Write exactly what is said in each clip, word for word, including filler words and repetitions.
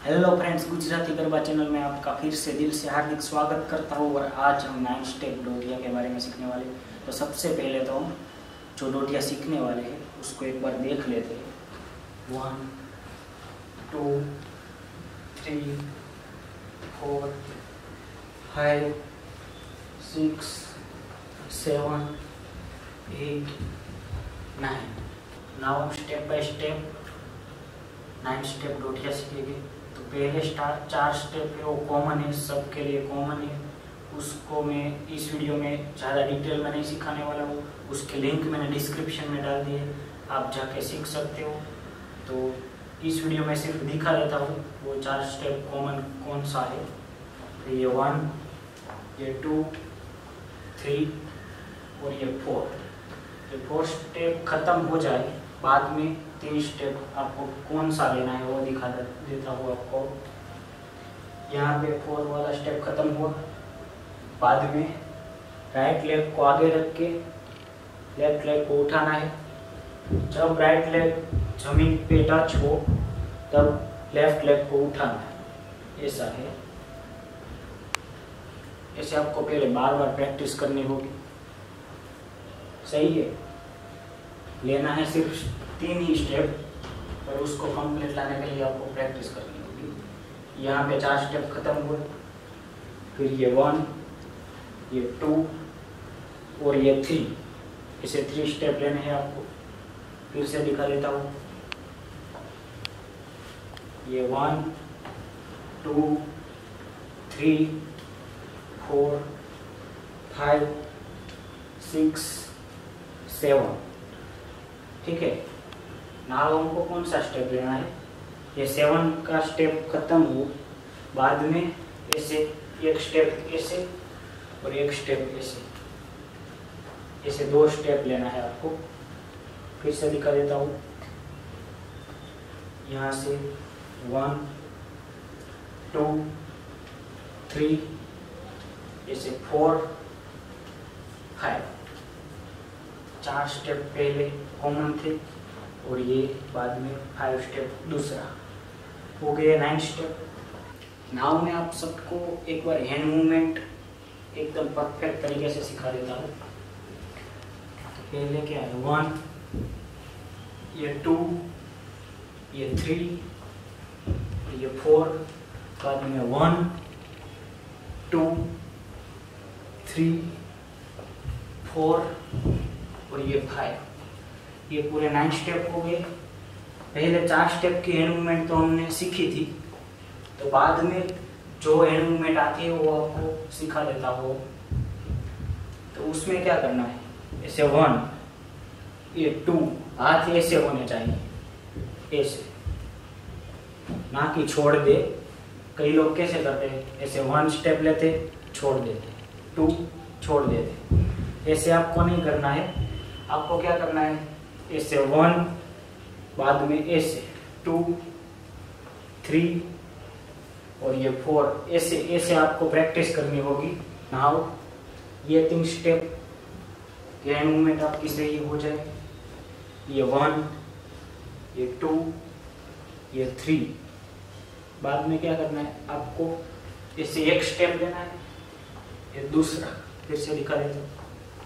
Hello friends, Gujarati garba channel में आपका फिर से दिल से हार्दिक स्वागत करता हूँ। और आज हम नाइन स्टेप डोडिया के बारे में सीखने वाले हैं। तो सबसे पहले तो हम जो डोडिया सीखने वाले हैं उसको एक बार देख लेते हैं। One two three four five six seven eight nine. Now हम step by step nine step Dodiya सीखेंगे। तो पहले स्टार चार स्टेप है वो कॉमन है, सबके लिए कॉमन है। उसको मैं इस वीडियो में ज़्यादा डिटेल में नहीं सिखाने वाला हूँ। उसके लिंक मैंने डिस्क्रिप्शन में डाल दिए, आप जाके सीख सकते हो। तो इस वीडियो में सिर्फ दिखा देता हूँ वो चार स्टेप कॉमन कौन सा है। तो ये वन, ये टू, थ्री और ये फोर। ये फोर स्टेप ख़त्म हो जाए बाद में तीन स्टेप आपको कौन सा लेना है वो दिखा देता हूँ आपको। यहाँ पे फोर वाला स्टेप खत्म हुआ, बाद में राइट लेग को आगे रख के लेफ्ट लेग को उठाना है। जब राइट लेग जमीन पे टच हो तब लेफ्ट लेग को उठाना है, ऐसा है। ऐसे आपको पहले बार बार प्रैक्टिस करनी होगी, सही है। लेना है सिर्फ तीन ही स्टेप, पर उसको कंप्लीट लाने के लिए आपको प्रैक्टिस करनी होगी। यहाँ पे चार स्टेप खत्म हुए, फिर ये वन, ये टू और ये थ्री, इसे थ्री स्टेप लेने हैं आपको। फिर से दिखा देता हूँ। ये one two three four five six seven, ठीक है। नाउ हमको कौन सा स्टेप लेना है। ये सेवन का स्टेप खत्म हो, बाद में ऐसे एक स्टेप ऐसे और एक स्टेप ऐसे, ऐसे दो स्टेप लेना है आपको। फिर से दिखा देता हूँ। यहाँ से वन टू थ्री, ऐसे फोर फाइव, चार स्टेप पहले कॉमन थे और ये बाद में फाइव स्टेप दूसरा हो गए नाइन स्टेप। नाउ मैं आप सबको एक बार हैंड मूवमेंट एकदम परफेक्ट तरीके से सिखा देता हूँ। पहले क्या है, वन, ये टू, ये थ्री, ये फोर, बाद में वन टू थ्री फोर और ये फाइव। ये पूरे नाइन स्टेप हो गए। पहले चार स्टेप की हैंड मूवमेंट तो हमने सीखी थी, तो बाद में जो हैंड मूवमेंट आती है वो आपको सिखा देता हो। तो उसमें क्या करना है, ऐसे वन, ये टू, हाथ ऐसे होने चाहिए, ऐसे, ना कि छोड़ दे। कई लोग कैसे करते हैं, ऐसे वन स्टेप लेते छोड़ देते, टू छोड़ देते। ऐसे आपको नहीं करना है। आपको क्या करना है, ऐसे वन, बाद में ऐसे टू थ्री और ये फोर, ऐसे ऐसे आपको प्रैक्टिस करनी होगी। नाउ ये तीन स्टेप हैंड मूवमेंट आपकी सही हो जाए। ये वन, ये टू, ये थ्री, बाद में क्या करना है आपको, ऐसे एक स्टेप लेना है, ये दूसरा। फिर से दिखा देता हूँ।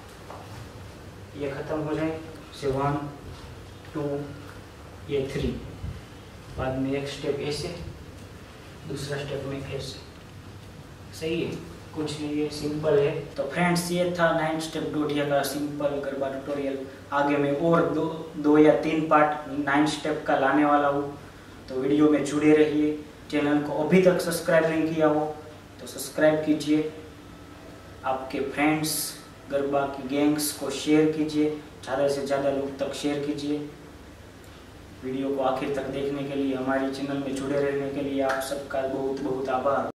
ये खत्म हो जाए, से वन टू, ये थ्री, बाद में एक स्टेप ऐसे, दूसरा स्टेप में ऐसे, सही है। कुछ नहीं, ये सिंपल है। तो फ्रेंड्स, ये था नाइन स्टेप डोडिया का सिंपल गरबा ट्यूटोरियल। आगे मैं और दो दो या तीन पार्ट नाइन स्टेप का लाने वाला हूँ, तो वीडियो में जुड़े रहिए। चैनल को अभी तक सब्सक्राइब नहीं किया हो तो सब्सक्राइब कीजिए। आपके फ्रेंड्स, गरबा की गैंग्स को शेयर कीजिए, ज़्यादा से ज़्यादा लोग तक शेयर कीजिए। वीडियो को आखिर तक देखने के लिए, हमारे चैनल में जुड़े रहने के लिए आप सबका बहुत बहुत आभार।